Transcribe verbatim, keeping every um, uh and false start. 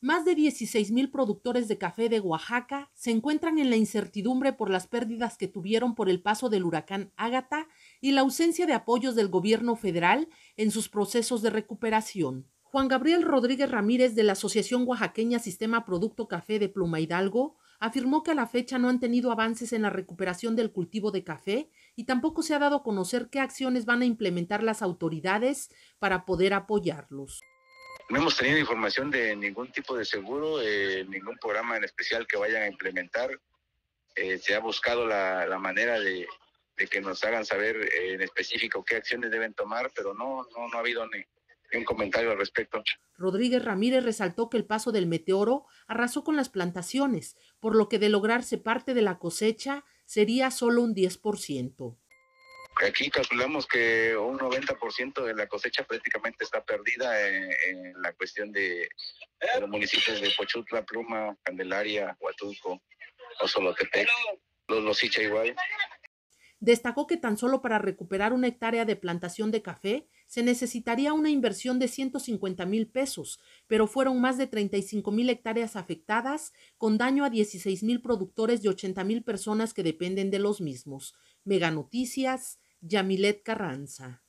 Más de dieciséis mil productores de café de Oaxaca se encuentran en la incertidumbre por las pérdidas que tuvieron por el paso del huracán Ágata y la ausencia de apoyos del gobierno federal en sus procesos de recuperación. Juan Gabriel Rodríguez Ramírez de la Asociación Oaxaqueña Sistema Producto Café de Pluma Hidalgo afirmó que a la fecha no han tenido avances en la recuperación del cultivo de café y tampoco se ha dado a conocer qué acciones van a implementar las autoridades para poder apoyarlos. No hemos tenido información de ningún tipo de seguro, eh, ningún programa en especial que vayan a implementar. Eh, se ha buscado la, la manera de, de que nos hagan saber eh, en específico qué acciones deben tomar, pero no, no, no ha habido ni, ni un comentario al respecto. Rodríguez Ramírez resaltó que el paso del meteoro arrasó con las plantaciones, por lo que de lograrse parte de la cosecha sería solo un diez por ciento. Aquí calculamos que un noventa por ciento de la cosecha prácticamente está perdida en, en la cuestión de, de los municipios de Pochutla, Pluma, Candelaria, Huatulco, Osolotepec, los Losicha igual. Destacó que tan solo para recuperar una hectárea de plantación de café se necesitaría una inversión de ciento cincuenta mil pesos, pero fueron más de treinta y cinco mil hectáreas afectadas, con daño a dieciséis mil productores y ochenta mil personas que dependen de los mismos. Mega Noticias, Yamilet Carranza.